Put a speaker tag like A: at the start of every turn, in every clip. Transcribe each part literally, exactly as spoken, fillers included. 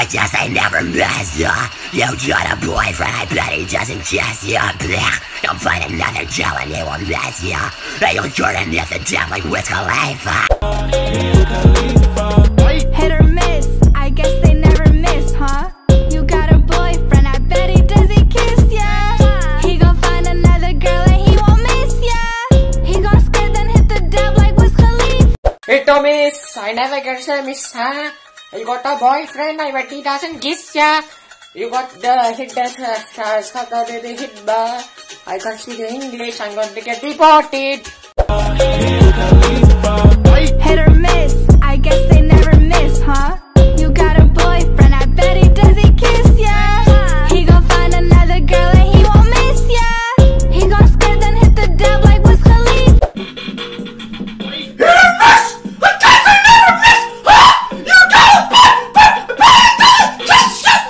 A: guess I never miss ya. You got a boyfriend, I bet he doesn't kiss ya. Blech, you'll find another Joe and he will miss ya. Hey, you'll Jordan this and down like Wiz Khalifa.
B: Hit or miss, I guess they never miss, huh? You got a boyfriend, I bet he doesn't kiss ya. He gon' find another girl and he won't miss ya. He gon' skirt then hit the dub like Wiz Khalifa.
C: Hit or miss, I never get a miss, huh? You got a boyfriend, I bet he doesn't kiss ya. You got the hit that uh, the hit bar. I can't speak English, I'm going to get deported.
B: Hit or miss, I guess they never miss, huh? You got a boyfriend, I bet he doesn't kiss ya. He gon' find another girl and he won't miss ya. He gon' skirt then hit the dub like Wiz Khalifa.
D: Hit or miss, I guess they never miss, huh? You got a boyfriend, I bet he doesn't kiss ya.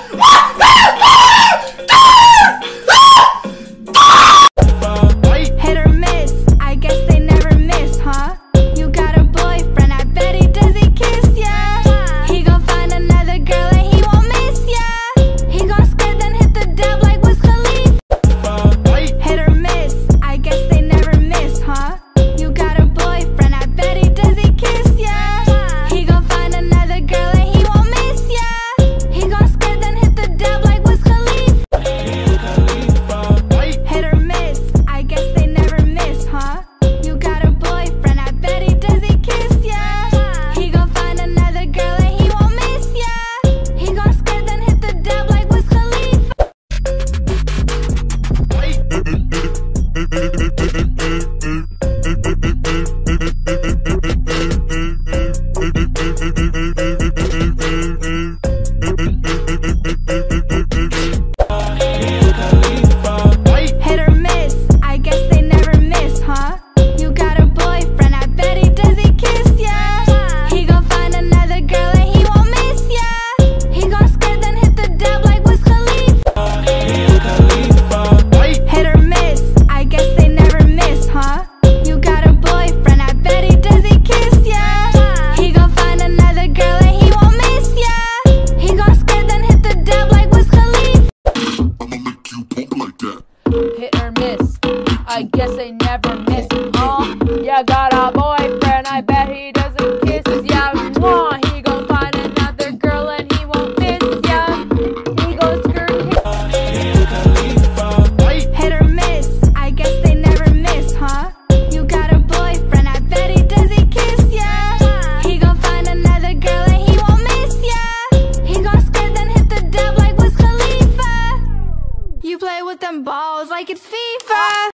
B: Hit or miss, I guess they never miss, huh? You got a boyfriend, I bet he doesn't kiss ya. He gon' find another girl and he won't miss ya. He gon' skirt then hit the dub like Wiz Khalifa. Hit or miss, I guess they never miss, huh? You got a boyfriend, I bet he doesn't kiss ya. He gon' find another girl and he won't miss ya. He gon' skirt then hit the dub like Wiz Khalifa. Hit or miss, I guess they never miss, huh? You got a boyfriend, I bet he doesn't kiss ya. He gon' find another girl and he won't miss ya. He gon' skirt then hit the dub like Wiz Khalifa. Hit or miss, I guess they never miss, huh? You got a boyfriend, I bet he doesn't kiss ya. He gon' find another girl and he won't miss ya. He gon' skirt then hit the dub like Wiz Khalifa. Hit or miss, I guess they never miss, huh? You got a boyfriend, I bet he doesn't kiss ya. He gon' find another girl and he won't miss ya. He gon' skirt then hit the dub like Wiz Khalifa.
D: I'ma make you pump like that.
E: Hit or miss, I guess they never miss, huh? You got a boyfriend, I bet he doesn't kiss ya. Mwah, he gon' find another girl and he won't miss ya. He gon' skirt
B: Hit or miss, I guess they never miss, huh? You got a boyfriend, I bet he doesn't kiss ya. He gon' find another girl and he won't miss ya. He gon' skirt then hit the dub like Wiz Khalifa. You play with them balls like it's FIFA.